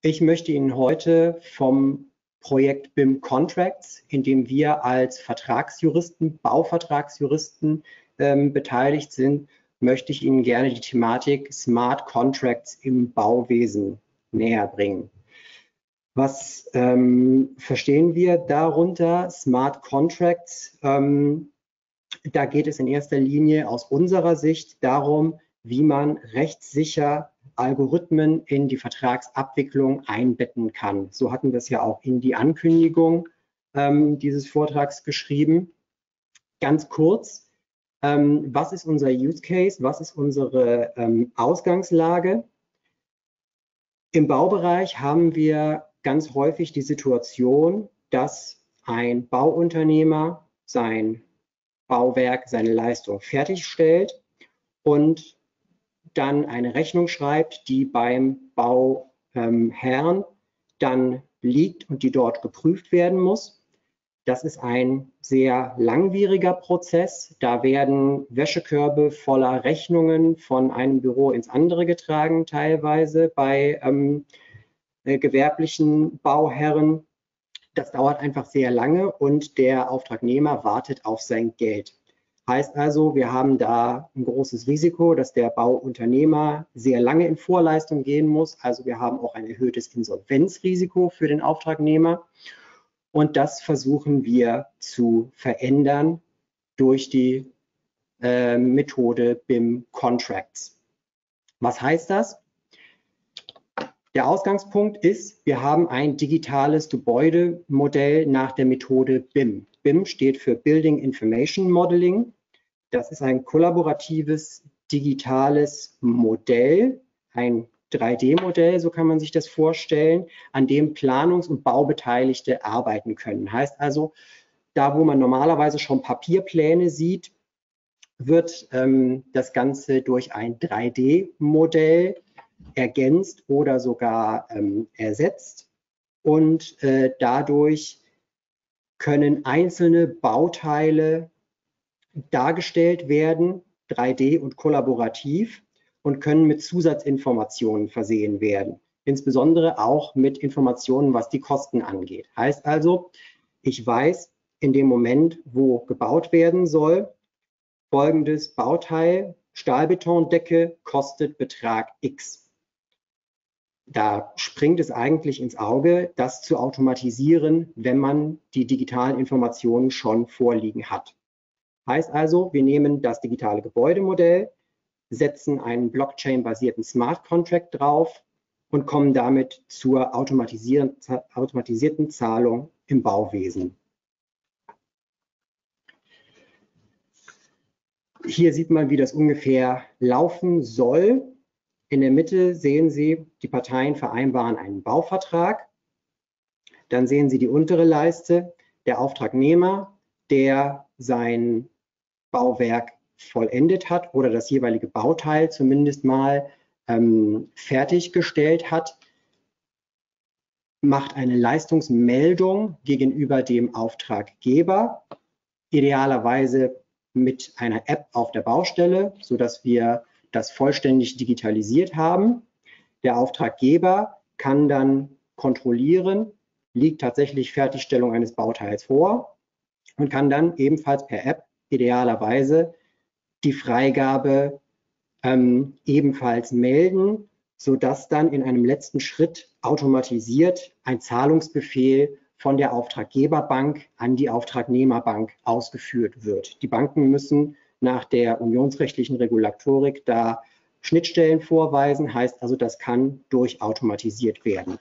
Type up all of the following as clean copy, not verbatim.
Ich möchte Ihnen heute vom Projekt BIM Contracts, in dem wir als Vertragsjuristen, Bauvertragsjuristen beteiligt sind, möchte ich Ihnen gerne die Thematik Smart Contracts im Bauwesen näher bringen. Was verstehen wir darunter? Smart Contracts, da geht es in erster Linie aus unserer Sicht darum, wie man rechtssicher Algorithmen in die Vertragsabwicklung einbetten kann. So hatten wir es ja auch in die Ankündigung dieses Vortrags geschrieben. Ganz kurz, was ist unser Use Case? Was ist unsere Ausgangslage? Im Baubereich haben wir ganz häufig die Situation, dass ein Bauunternehmer sein Bauwerk, seine Leistung fertigstellt und dann eine Rechnung schreibt, die beim Bauherrn dann liegt und die dort geprüft werden muss. Das ist ein sehr langwieriger Prozess. Da werden Wäschekörbe voller Rechnungen von einem Büro ins andere getragen, teilweise bei gewerblichen Bauherren. Das dauert einfach sehr lange und der Auftragnehmer wartet auf sein Geld. Heißt also, wir haben da ein großes Risiko, dass der Bauunternehmer sehr lange in Vorleistung gehen muss. Also wir haben auch ein erhöhtes Insolvenzrisiko für den Auftragnehmer. Und das versuchen wir zu verändern durch die Methode BIM Contracts. Was heißt das? Der Ausgangspunkt ist, wir haben ein digitales Gebäudemodell nach der Methode BIM. BIM steht für Building Information Modeling. Das ist ein kollaboratives, digitales Modell, ein 3D-Modell, so kann man sich das vorstellen, an dem Planungs- und Baubeteiligte arbeiten können. Heißt also, da wo man normalerweise schon Papierpläne sieht, wird das Ganze durch ein 3D-Modell ergänzt oder sogar ersetzt. Und dadurch können einzelne Bauteile dargestellt werden, 3D und kollaborativ, und können mit Zusatzinformationen versehen werden. Insbesondere auch mit Informationen, was die Kosten angeht. Heißt also, ich weiß in dem Moment, wo gebaut werden soll, folgendes Bauteil, Stahlbetondecke, kostet Betrag X. Da springt es eigentlich ins Auge, das zu automatisieren, wenn man die digitalen Informationen schon vorliegen hat. Heißt also, wir nehmen das digitale Gebäudemodell, setzen einen Blockchain-basierten Smart Contract drauf und kommen damit zur automatisierten Zahlung im Bauwesen. Hier sieht man, wie das ungefähr laufen soll. In der Mitte sehen Sie, die Parteien vereinbaren einen Bauvertrag. Dann sehen Sie die untere Leiste, der Auftragnehmer, der sein Bauwerk vollendet hat oder das jeweilige Bauteil zumindest mal fertiggestellt hat, macht eine Leistungsmeldung gegenüber dem Auftraggeber, idealerweise mit einer App auf der Baustelle, sodass wir das vollständig digitalisiert haben. Der Auftraggeber kann dann kontrollieren, liegt tatsächlich Fertigstellung eines Bauteils vor und kann dann ebenfalls per App idealerweise die Freigabe ebenfalls melden, sodass dann in einem letzten Schritt automatisiert ein Zahlungsbefehl von der Auftraggeberbank an die Auftragnehmerbank ausgeführt wird. Die Banken müssen nach der unionsrechtlichen Regulatorik da Schnittstellen vorweisen, heißt also, das kann durchautomatisiert werden.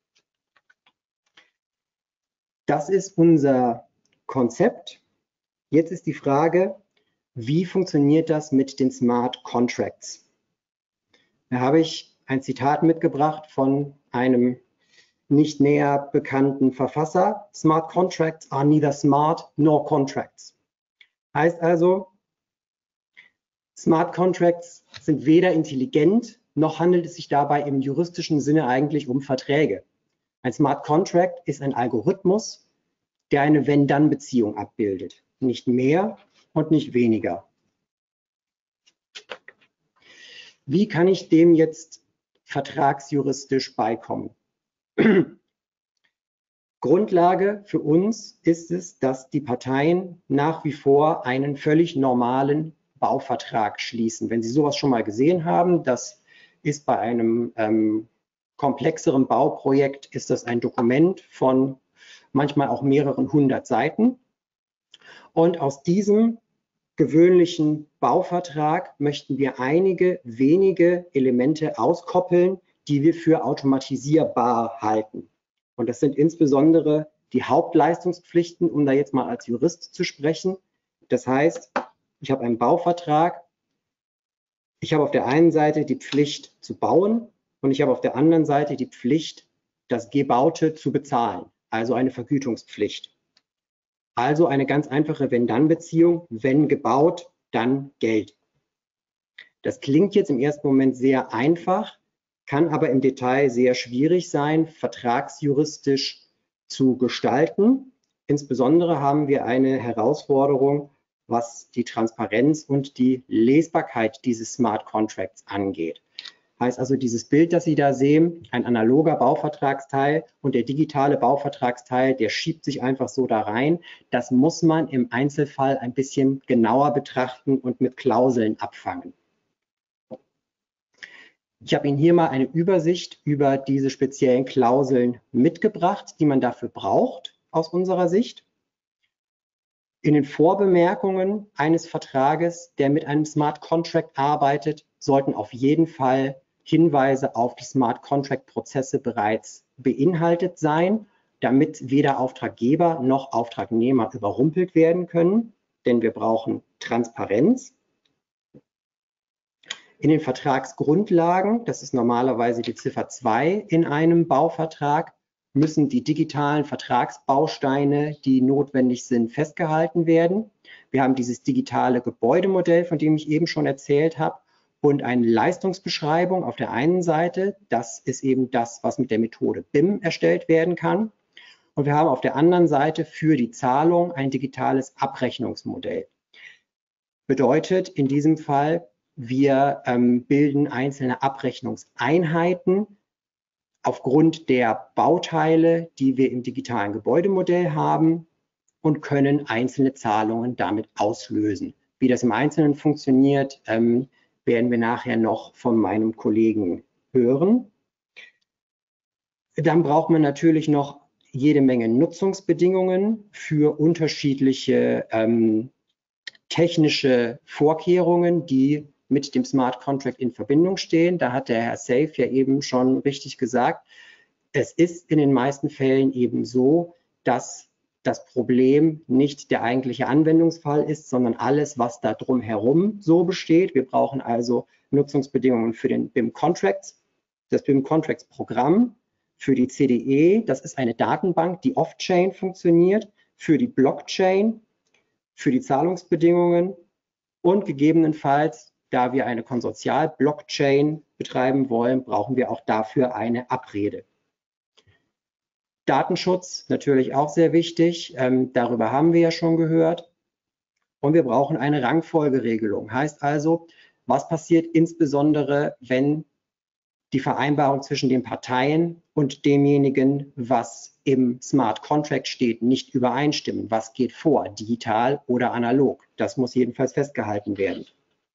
Das ist unser Konzept. Jetzt ist die Frage, wie funktioniert das mit den Smart Contracts? Da habe ich ein Zitat mitgebracht von einem nicht näher bekannten Verfasser. Smart Contracts are neither smart nor contracts. Heißt also, Smart Contracts sind weder intelligent, noch handelt es sich dabei im juristischen Sinne eigentlich um Verträge. Ein Smart Contract ist ein Algorithmus, der eine Wenn-Dann-Beziehung abbildet. Nicht mehr und nicht weniger. Wie kann ich dem jetzt vertragsjuristisch beikommen? Grundlage für uns ist es, dass die Parteien nach wie vor einen völlig normalen Bauvertrag schließen. Wenn Sie sowas schon mal gesehen haben, das ist bei einem komplexeren Bauprojekt, ist das ein Dokument von manchmal auch mehreren 100 Seiten. Und aus diesem gewöhnlichen Bauvertrag möchten wir einige wenige Elemente auskoppeln, die wir für automatisierbar halten. Und das sind insbesondere die Hauptleistungspflichten, um da jetzt mal als Jurist zu sprechen. Das heißt, ich habe einen Bauvertrag, ich habe auf der einen Seite die Pflicht zu bauen und ich habe auf der anderen Seite die Pflicht, das Gebaute zu bezahlen, also eine Vergütungspflicht. Also eine ganz einfache Wenn-Dann-Beziehung, wenn gebaut, dann Geld. Das klingt jetzt im ersten Moment sehr einfach, kann aber im Detail sehr schwierig sein, vertragsjuristisch zu gestalten. Insbesondere haben wir eine Herausforderung, was die Transparenz und die Lesbarkeit dieses Smart Contracts angeht. Heißt also, dieses Bild, das Sie da sehen, ein analoger Bauvertragsteil und der digitale Bauvertragsteil, der schiebt sich einfach so da rein. Das muss man im Einzelfall ein bisschen genauer betrachten und mit Klauseln abfangen. Ich habe Ihnen hier mal eine Übersicht über diese speziellen Klauseln mitgebracht, die man dafür braucht, aus unserer Sicht. In den Vorbemerkungen eines Vertrages, der mit einem Smart Contract arbeitet, sollten auf jeden Fall Hinweise auf die Smart Contract Prozesse bereits beinhaltet sein, damit weder Auftraggeber noch Auftragnehmer überrumpelt werden können, denn wir brauchen Transparenz. In den Vertragsgrundlagen, das ist normalerweise die Ziffer 2 in einem Bauvertrag, müssen die digitalen Vertragsbausteine, die notwendig sind, festgehalten werden. Wir haben dieses digitale Gebäudemodell, von dem ich eben schon erzählt habe, und eine Leistungsbeschreibung auf der einen Seite. Das ist eben das, was mit der Methode BIM erstellt werden kann. Und wir haben auf der anderen Seite für die Zahlung ein digitales Abrechnungsmodell. Bedeutet in diesem Fall, wir bilden einzelne Abrechnungseinheiten aufgrund der Bauteile, die wir im digitalen Gebäudemodell haben und können einzelne Zahlungen damit auslösen. Wie das im Einzelnen funktioniert, werden wir nachher noch von meinem Kollegen hören. Dann braucht man natürlich noch jede Menge Nutzungsbedingungen für unterschiedliche technische Vorkehrungen, die mit dem Smart Contract in Verbindung stehen. Da hat der Herr Seif ja eben schon richtig gesagt, es ist in den meisten Fällen eben so, dass das Problem nicht der eigentliche Anwendungsfall ist, sondern alles, was da drumherum so besteht. Wir brauchen also Nutzungsbedingungen für den BIM Contracts, das BIM Contracts Programm, für die CDE, das ist eine Datenbank, die off-chain funktioniert, für die Blockchain, für die Zahlungsbedingungen und gegebenenfalls, da wir eine Konsortial-Blockchain betreiben wollen, brauchen wir auch dafür eine Abrede. Datenschutz natürlich auch sehr wichtig, darüber haben wir ja schon gehört. Und wir brauchen eine Rangfolgeregelung. Heißt also, was passiert insbesondere, wenn die Vereinbarung zwischen den Parteien und demjenigen, was im Smart Contract steht, nicht übereinstimmen? Was geht vor, digital oder analog? Das muss jedenfalls festgehalten werden.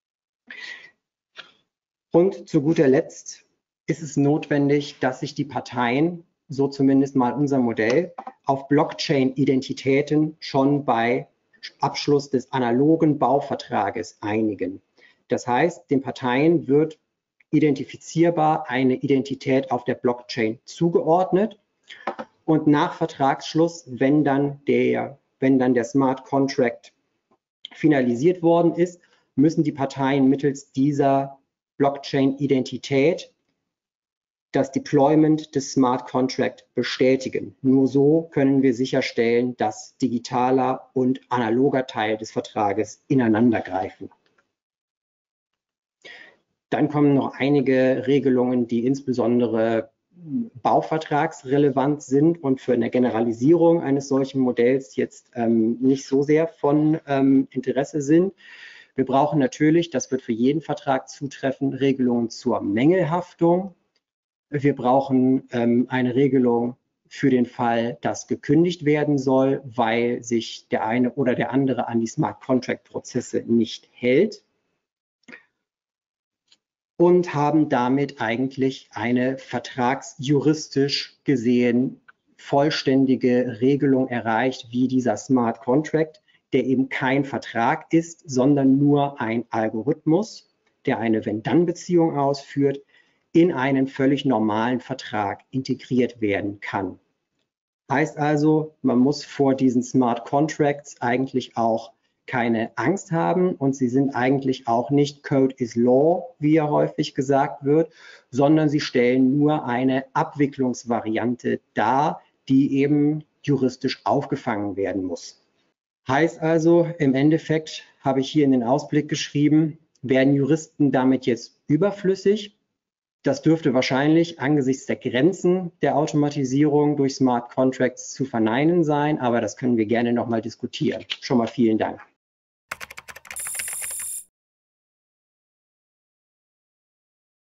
Und zu guter Letzt ist es notwendig, dass sich die Parteien, so zumindest mal unser Modell, auf Blockchain-Identitäten schon bei Abschluss des analogen Bauvertrages einigen. Das heißt, den Parteien wird identifizierbar eine Identität auf der Blockchain zugeordnet und nach Vertragsschluss, wenn dann der Smart Contract finalisiert worden ist, müssen die Parteien mittels dieser Blockchain-Identität das Deployment des Smart Contract bestätigen. Nur so können wir sicherstellen, dass digitaler und analoger Teil des Vertrages ineinander greifen. Dann kommen noch einige Regelungen, die insbesondere bauvertragsrelevant sind und für eine Generalisierung eines solchen Modells jetzt nicht so sehr von Interesse sind. Wir brauchen natürlich, das wird für jeden Vertrag zutreffen, Regelungen zur Mängelhaftung. Wir brauchen eine Regelung für den Fall, dass gekündigt werden soll, weil sich der eine oder der andere an die Smart Contract Prozesse nicht hält. Und haben damit eigentlich eine vertragsjuristisch gesehen vollständige Regelung erreicht, wie dieser Smart Contract, der eben kein Vertrag ist, sondern nur ein Algorithmus, der eine Wenn-Dann-Beziehung ausführt, in einen völlig normalen Vertrag integriert werden kann. Heißt also, man muss vor diesen Smart Contracts eigentlich auch keine Angst haben und sie sind eigentlich auch nicht Code is Law, wie ja häufig gesagt wird, sondern sie stellen nur eine Abwicklungsvariante dar, die eben juristisch aufgefangen werden muss. Heißt also, im Endeffekt habe ich hier in den Ausblick geschrieben, werden Juristen damit jetzt überflüssig? Das dürfte wahrscheinlich angesichts der Grenzen der Automatisierung durch Smart Contracts zu verneinen sein, aber das können wir gerne nochmal diskutieren. Schon mal vielen Dank.